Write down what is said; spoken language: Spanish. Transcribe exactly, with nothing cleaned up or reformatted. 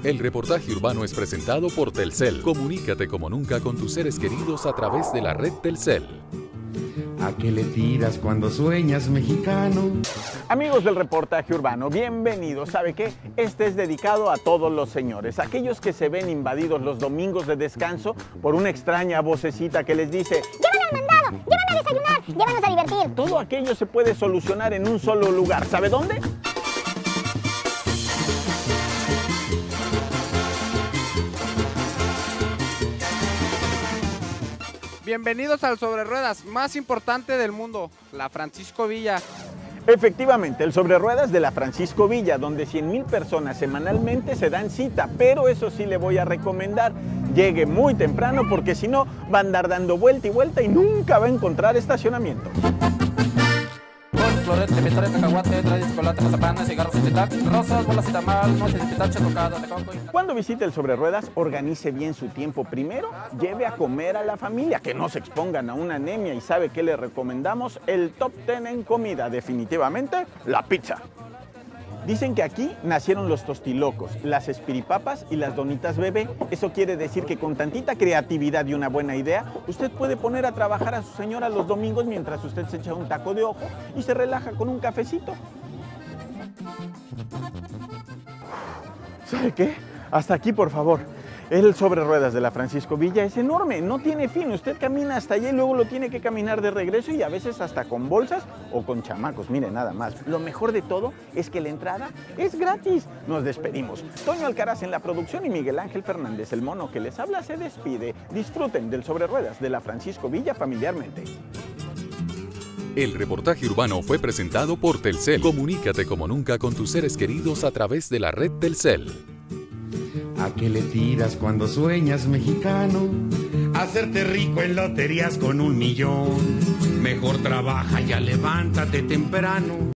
El reportaje urbano es presentado por Telcel. Comunícate como nunca con tus seres queridos a través de la red Telcel. ¿A qué le tiras cuando sueñas, mexicano? Amigos del reportaje urbano, bienvenidos. ¿Sabe qué? Este es dedicado a todos los señores, aquellos que se ven invadidos los domingos de descanso por una extraña vocecita que les dice: ¡llévanos al mandado! ¡Llévanos a desayunar! ¡Llévanos a divertir! Todo aquello se puede solucionar en un solo lugar. ¿Sabe dónde? Bienvenidos al Sobre Ruedas más importante del mundo, la Francisco Villa. Efectivamente, el Sobre Ruedas de la Francisco Villa, donde cien mil personas semanalmente se dan cita, pero eso sí le voy a recomendar, llegue muy temprano porque si no va a andar dando vuelta y vuelta y nunca va a encontrar estacionamiento. Florete, pitare, cacahuate, trae chocolate, mazapán, cigarros y tac, rosas, bolas y tamal, noches de pitache tocado, de coco y... Cuando visite el Sobre Ruedas, organice bien su tiempo. Primero, lleve a comer a la familia, que no se expongan a una anemia. ¿Y sabe qué le recomendamos? El top ten en comida, definitivamente, la pizza. Dicen que aquí nacieron los tostilocos, las espiripapas y las donitas bebé. Eso quiere decir que con tantita creatividad y una buena idea, usted puede poner a trabajar a su señora los domingos mientras usted se echa un taco de ojo y se relaja con un cafecito. ¿Sabe qué? Hasta aquí, por favor. El Sobre Ruedas de la Francisco Villa es enorme, no tiene fin. Usted camina hasta allá y luego lo tiene que caminar de regreso y a veces hasta con bolsas o con chamacos. Mire, nada más. Lo mejor de todo es que la entrada es gratis. Nos despedimos. Toño Alcaraz en la producción y Miguel Ángel Fernández, el mono que les habla, se despide. Disfruten del Sobre Ruedas de la Francisco Villa familiarmente. El reportaje urbano fue presentado por Telcel. Comunícate como nunca con tus seres queridos a través de la red Telcel. ¿A qué le tiras cuando sueñas, mexicano? Hacerte rico en loterías con un millón. Mejor trabaja, ya levántate temprano.